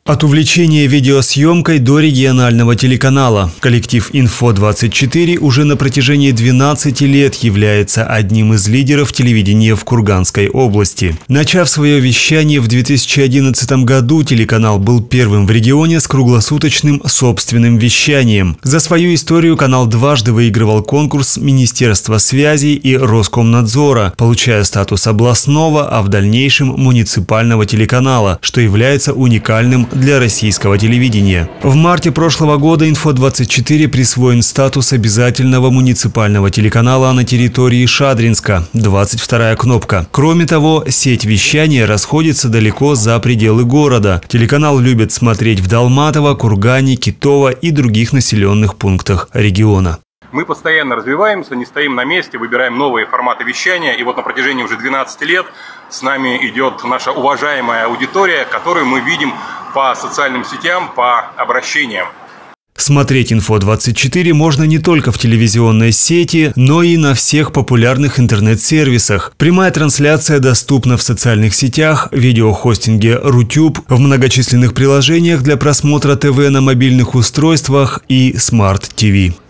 От увлечения видеосъемкой до регионального телеканала. Коллектив «Инфо-24» уже на протяжении 12 лет является одним из лидеров телевидения в Курганской области. Начав свое вещание в 2011 году, телеканал был первым в регионе с круглосуточным собственным вещанием. За свою историю канал дважды выигрывал конкурс Министерства связи и Роскомнадзора, получая статус областного, а в дальнейшем муниципального телеканала, что является уникальным для российского телевидения. В марте прошлого года «Инфо-24» присвоен статус обязательного муниципального телеканала на территории Шадринска, 22-я кнопка. Кроме того, сеть вещания расходится далеко за пределы города. Телеканал любят смотреть в Далматово, Кургане, Китово и других населенных пунктах региона. Мы постоянно развиваемся, не стоим на месте, выбираем новые форматы вещания. И вот на протяжении уже 12 лет с нами идет наша уважаемая аудитория, которую мы видим по социальным сетям, по обращениям. Смотреть «Инфо-24» можно не только в телевизионной сети, но и на всех популярных интернет-сервисах. Прямая трансляция доступна в социальных сетях, видеохостинге Рутюб, в многочисленных приложениях для просмотра ТВ на мобильных устройствах и Смарт ТВ.